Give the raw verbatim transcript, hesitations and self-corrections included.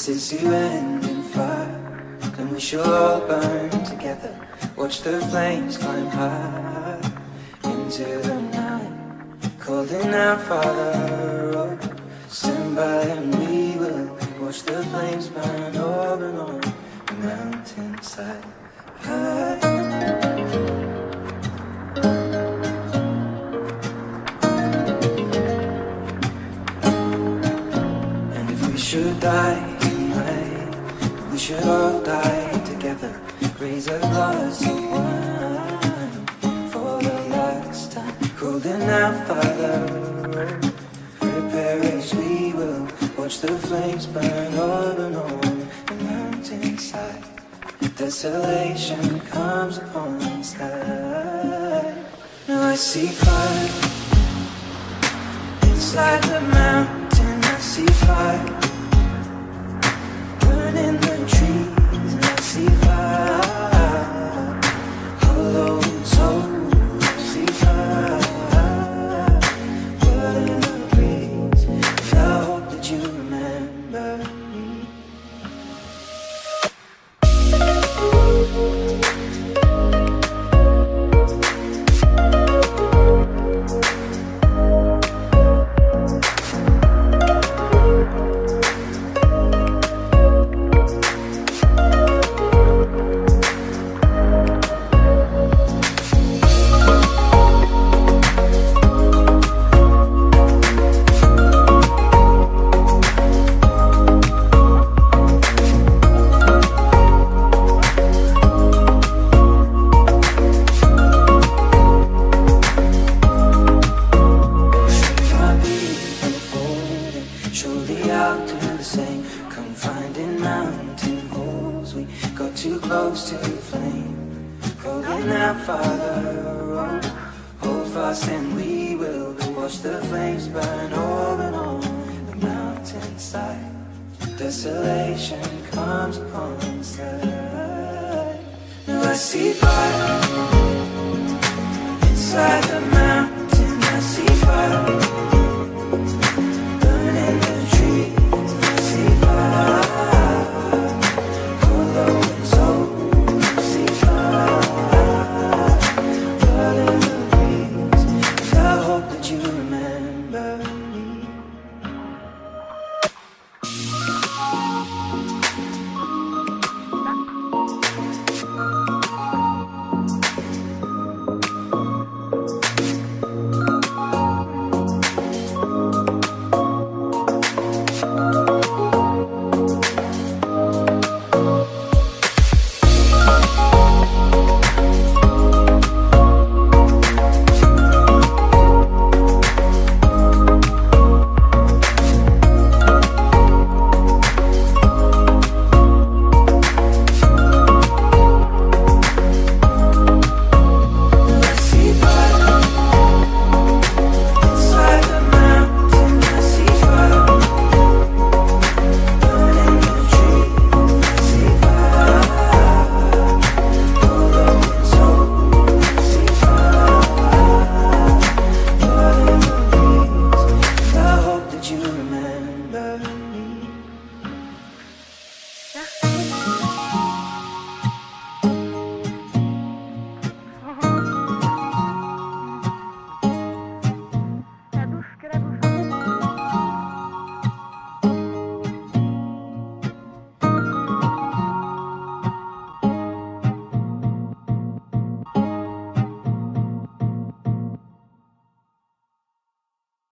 This is the end in fire, and we shall all burn together. Watch the flames climb high into the night, calling out, Father, oh, stand by and we will watch the flames burn over and on the mountainside. High. Should die tonight, we should all die together. Raise a glass of wine for the last time, holding out, Father, prepare as we will watch the flames burn on and on the mountainside. Desolation comes upon the sky. Now I see fire inside the mountain. I see fire in the trees, and I see fire. Hollow soul, I see fire. Blood in the breeze, and I hope that you remember me. Desolation comes upon the sky. Now I see fire inside the mountain.